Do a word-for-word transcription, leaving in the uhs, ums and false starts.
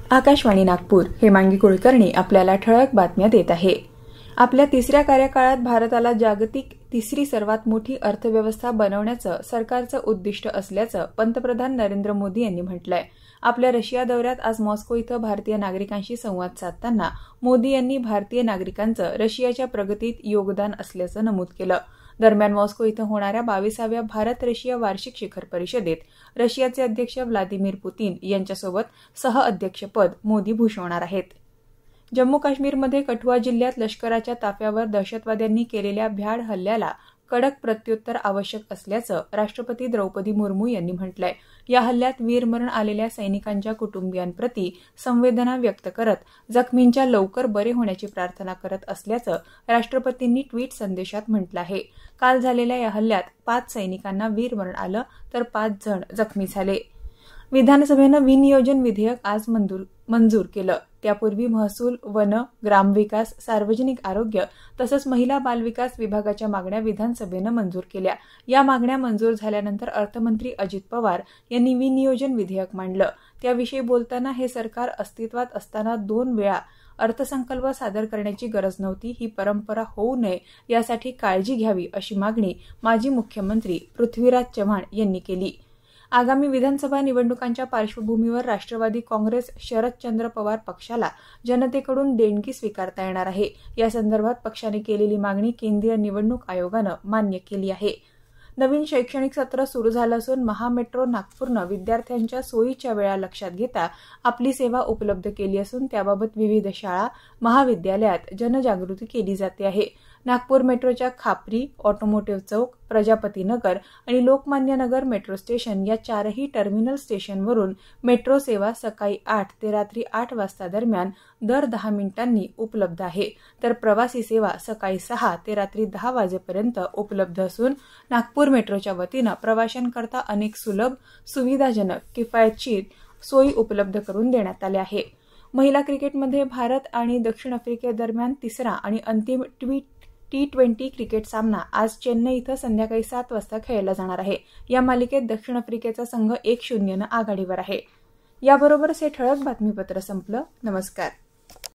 आकाशवाणी नागपूर हेमांगी कुलकर्णी आपल्याला ठळक बातम्या देत आहे। आपल्या तिसऱ्या कार्यकाळात भारताला जागतिक तिसरी सर्वात मोठी अर्थव्यवस्था बनवण्याचं सरकारचं उद्दिष्ट असल्याचं पंतप्रधान नरेंद्र मोदी यांनी म्हटलंय। आपल्या रशिया दौऱ्यात आज मॉस्को इथं भारतीय नागरिकांशी संवाद साधताना मोदी यांनी भारतीय नागरिकांचं रशियाच्या प्रगतीत योगदान असल्याचं नमूद केलं। दरम्यान मॉस्को इथं होणाऱ्या बावीसाव्या भारत रशिया वार्षिक शिखर परिषदेत रशियाचे अध्यक्ष व्लादिमीर पुतीन यांच्यासोबत सहअध्यक्षपद मोदी भूषवणार आहेत। जम्मू काश्मीरमध्ये कठुआ जिल्ह्यात लष्कराच्या ताफ्यावर दहशतवाद्यांनी केलेल्या भ्याड हल्ल्याला कडक प्रत्युत्तर आवश्यक असल्याचं राष्ट्रपती द्रौपदी मुर्मू यांनी म्हटलंय। या हल्ल्यात वीरमरण आलेल्या सैनिकांच्या कुटुंबियांप्रती संवेदना व्यक्त करत जखमींच्या लवकर बरे होण्याची प्रार्थना करत असल्याचं राष्ट्रपतींनी ट्विट संदेशात म्हटलं आहे। काल झालेल्या या हल्ल्यात पाच सैनिकांना वीरमरण आलं तर पाच जण जखमी झाले। विधानसभेनं विनियोजन विधेयक आज मंजूर मंजूर केलं। त्यापूर्वी महसूल, वन, ग्रामविकास, सार्वजनिक आरोग्य तसंच महिला बालविकास विभागाच्या मागण्या विधानसभेनं मंजूर केल्या। या मागण्या मंजूर झाल्यानंतर अर्थमंत्री अजित पवार यांनी विनियोजन विधेयक मांडलं। त्याविषयी बोलताना हे सरकार अस्तित्वात असताना दोन वेळा अर्थसंकल्प सादर करण्याची गरज नव्हती, ही परंपरा होऊ नये यासाठी काळजी घ्यावी अशी मागणी माजी मुख्यमंत्री पृथ्वीराज चव्हाण यांनी केली। आगामी विधानसभा निवडणुकांच्या पार्श्वभूमीवर राष्ट्रवादी काँग्रेस शरदचंद्र पवार पक्षाला जनतेकडून देणगी स्वीकारता येणार आहे। या संदर्भात पक्षाने केलेली मागणी केंद्रीय निवडणूक आयोगानं मान्य केली आहे। नवीन शैक्षणिक सत्र सुरू झालं असून महामेट्रो नागपूरनं विद्यार्थ्यांच्या सोयीच्या वेळा लक्षात घेता आपली सेवा उपलब्ध केली असून त्याबाबत विविध शाळा, महाविद्यालयात जनजागृती केली जाते आहे। नागपूर मेट्रोच्या खापरी, ऑटोमोटिव्ह चौक, प्रजापती नगर आणि लोकमान्य नगर मेट्रो स्टेशन या चारही टर्मिनल स्टेशनवरून मेट्रो सेवा सकाळी आठ ते रात्री आठ वाजता दरम्यान दर दहा मिनिटांनी उपलब्ध आहे, तर प्रवासी सेवा सकाळी सहा ते रात्री दहा वाजेपर्यंत उपलब्ध असून नागपूर मेट्रोच्या वतीनं प्रवाशांकरता अनेक सुलभ, सुविधाजनक, किफायतशीर सोयी उपलब्ध करून देण्यात आल्या आहे। महिला क्रिकेटमध्ये भारत आणि दक्षिण आफ्रिकेदरम्यान तिसरा आणि अंतिम ट्वीट टी ट्वेंटी क्रिकेट सामना आज चेन्नई इथं संध्याकाळी सात वाजता खेळला जाणार आहे। या मालिकेत दक्षिण आफ्रिकेचा संघ एक शून्यनं आघाडीवर आहे। याबरोबरच हे ठळक बातमीपत्र संपलं। नमस्कार।